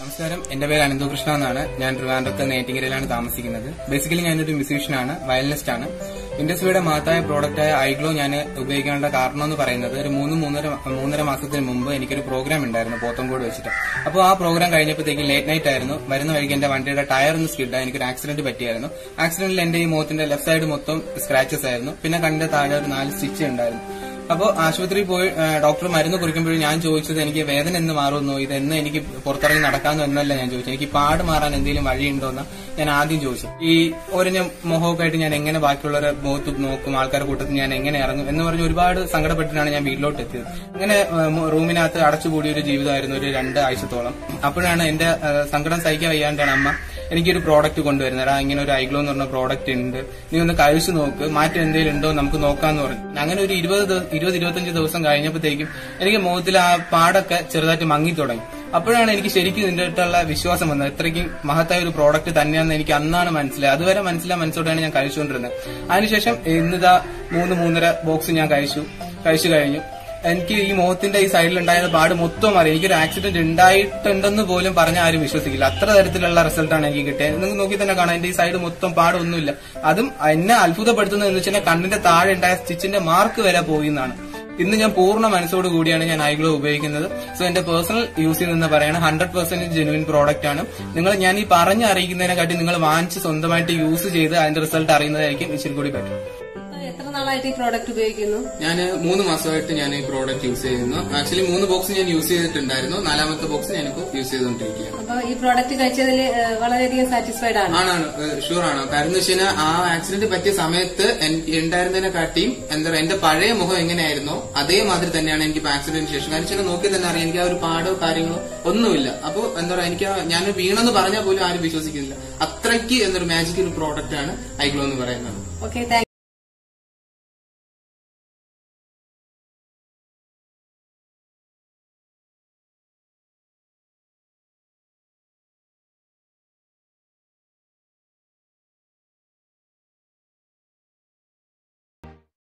നമസ്കാരം, എന്റെ പേര് അനന്തകൃഷ്ണ എന്നാണ്. ഞാൻ ട്രിവാൻഡ്രത്ത് നേറ്റിങ്ങരയിലാണ് താമസിക്കുന്നത്. ബേസിക്കലി ഞാനൊരു മ്യൂസീഷ്യനാണ്, വയലിനിസ്റ്റ് ആണ്. ഇൻഡസ്ട്രിയുടെ മഹത്തായ പ്രോഡക്റ്റായ ഐഗ്ലോ ഞാൻ ഉപയോഗിക്കേണ്ട കാരണം എന്ന് പറയുന്നത് ഒരു മൂന്നര മാസത്തിന് മുമ്പ് എനിക്കൊരു പ്രോഗ്രാം ഉണ്ടായിരുന്നു പോത്തൻകോട് വെച്ചിട്ട്. അപ്പോൾ ആ പ്രോഗ്രാം കഴിഞ്ഞപ്പോഴത്തേക്ക് ലേറ്റ് നൈറ്റ് ആയിരുന്നു. വരുന്ന വഴിക്ക് എന്റെ വണ്ടിയുടെ ടയർ ഒന്ന് സ്കിഡായി എനിക്കൊരു ആക്സിഡന്റ് പറ്റിയായിരുന്നു. ആക്സിഡന്റിൽ എന്റെ ഈ മുഖത്തിന്റെ ലെഫ്റ്റ് സൈഡ് മൊത്തം സ്ക്രാച്ചസ് ആയിരുന്നു. പിന്നെ കണ്ണിന്റെ താഴെ ഒരു 4 സ്റ്റിച്ച് ഉണ്ടായിരുന്നു. അപ്പോൾ ആശുപത്രിയിൽ പോയി ഡോക്ടർ മരുന്ന് കുറിക്കുമ്പോഴും ഞാൻ ചോദിച്ചത് എനിക്ക് വേദന എന്ന് മാറുന്നു, ഇതെന്ന് എനിക്ക് പുറത്തിറങ്ങി നടക്കാമെന്നോ എന്നല്ല ഞാൻ ചോദിച്ചത്. എനിക്ക് പാട് മാറാൻ എന്തെങ്കിലും വഴിയുണ്ടോന്ന് ഞാൻ ആദ്യം ചോദിച്ചു. ഈ ഒരഞ്ഞ മുഖമൊക്കെ ആയിട്ട് ഞാൻ എങ്ങനെ ബാക്കിയുള്ളവരെ മുഖത്ത് നോക്കും, ആൾക്കാരുടെ കൂട്ടത്തിൽ ഞാൻ എങ്ങനെ ഇറങ്ങും എന്ന് പറഞ്ഞ് ഒരുപാട് സങ്കടപ്പെട്ടിട്ടാണ് ഞാൻ വീട്ടിലോട്ട് എത്തിയത്. അങ്ങനെ റൂമിനകത്ത് അടച്ചുകൂടിയ ഒരു ജീവിതമായിരുന്നു ഒരു 2 ആഴ്ചത്തോളം. അപ്പോഴാണ് എന്റെ സങ്കടം സഹിക്കാൻ വയ്യാണ്ടാണ് അമ്മ എനിക്കൊരു പ്രോഡക്റ്റ് കൊണ്ടുവരുന്നത്. ഇങ്ങനെ ഒരു ഐഗ്ലോ എന്ന് പറഞ്ഞ പ്രോഡക്റ്റ് ഉണ്ട്, നീ ഒന്ന് കഴിച്ചു നോക്ക്, മാറ്റം എന്തെങ്കിലും ഉണ്ടോ നമുക്ക് നോക്കാന്ന് പറഞ്ഞു. അങ്ങനെ ഒരു 20-25 ദിവസം കഴിഞ്ഞപ്പോഴത്തേക്കും എനിക്ക് മുഖത്തിൽ ആ പാടൊക്കെ ചെറുതായിട്ട് മങ്ങി തുടങ്ങി. അപ്പോഴാണ് എനിക്ക് ശരിക്കും ഇതിന്റെ അടുത്തുള്ള വിശ്വാസം വന്നത്. ഇത്രയ്ക്കും മഹത്തായ ഒരു പ്രോഡക്റ്റ് തന്നെയാണെന്ന് എനിക്ക് അന്നാണ് മനസ്സിലായത്. അതുവരെ മനസ്സിലോടെയാണ് ഞാൻ കഴിച്ചുകൊണ്ടിരുന്നത്. അതിനുശേഷം ഇന്നിതാ 3-3.5 ബോക്സ് ഞാൻ കഴിച്ചു കഴിഞ്ഞു. എനിക്ക് ഈ മുഖത്തിന്റെ ഈ സൈഡിലുണ്ടായ പാട് മൊത്തം അറിയാം. എനിക്കൊരു ആക്സിഡന്റ് ഉണ്ടായിട്ടുണ്ടെന്ന് പോലും പറഞ്ഞാൽ ആരും വിശ്വസിക്കില്ല. അത്ര തരത്തിലുള്ള റിസൾട്ടാണ് എനിക്ക് കിട്ടിയത്. നിങ്ങൾക്ക് നോക്കി തന്നെ കാണാം, എന്റെ ഈ സൈഡ് മൊത്തം പാടൊന്നുമില്ല. അതും എന്നെ അത്ഭുതപ്പെടുത്തുന്നത് എന്ന് വെച്ചാൽ കണ്ണിന്റെ താഴെ ഉണ്ടായ സ്റ്റിച്ചിന്റെ മാർക്ക് വരെ പോയി എന്നാണ്. ഇന്ന് ഞാൻ പൂർണ്ണ മനസ്സോട് കൂടിയാണ് ഞാൻ ഐഗ്ലോ ഉപയോഗിക്കുന്നത്. സോ എന്റെ പേഴ്സണൽ യൂസിൽ നിന്ന് പറയാണ് 100% ജെനുവിൻ പ്രോഡക്റ്റ് ആണ്. ഞാൻ ഈ അറിയിക്കുന്നതിനെക്കാട്ടി നിങ്ങൾ വാങ്ങിച്ച് സ്വന്തമായിട്ട് യൂസ് ചെയ്ത് അതിന്റെ റിസൾട്ട് അറിയുന്നതായിരിക്കും ഇച്ചിരി കൂടി ബെറ്റർ. എത്ര നാളായിട്ട് ഈ പ്രോഡക്റ്റ് ഉപയോഗിക്കുന്നു? ഞാൻ 3 മാസമായിട്ട് ഞാൻ ഈ പ്രോഡക്റ്റ് യൂസ് ചെയ്യുന്നു. ആക്ച്വലി 3 ബോക്സ് ഞാൻ യൂസ് ചെയ്തിട്ടുണ്ടായിരുന്നു. 4ാമത്തെ ബോക്സ് ഞാനിപ്പോ യൂസ് ചെയ്തുകൊണ്ടിരിക്കുകയാണ്. അപ്പൊ ഈ പ്രോഡക്റ്റ് കഴിച്ചതിൽ വളരെയധികം സാറ്റിസ്ഫൈഡ് ആണ്? ആണ്, ഷുവർ ആണ്. കാരണം എന്ന് വെച്ചാൽ ആ ആക്സിഡന്റ് പറ്റിയ സമയത്ത് ഉണ്ടായിരുന്നതിനെക്കാട്ടിയും എന്റെ പഴയ മുഖം എങ്ങനെയായിരുന്നോ അതേമാതിരി തന്നെയാണ് എനിക്ക് ആക്സിഡന്റിന് ശേഷം. കാരണം നോക്കി തന്നെ അറിയാം, എനിക്ക് ആ ഒരു പാടോ കാര്യങ്ങളോ ഒന്നുമില്ല. അപ്പൊ എനിക്ക് ഞാൻ വീണെന്ന് പറഞ്ഞാൽ പോലും ആരും വിശ്വസിക്കുന്നില്ല. അത്രയ്ക്ക് മാജിക്കൽ പ്രോഡക്റ്റ് ആണ് ഐഗ്ലോ എന്ന് പറയുന്നത്. ഓക്കെ,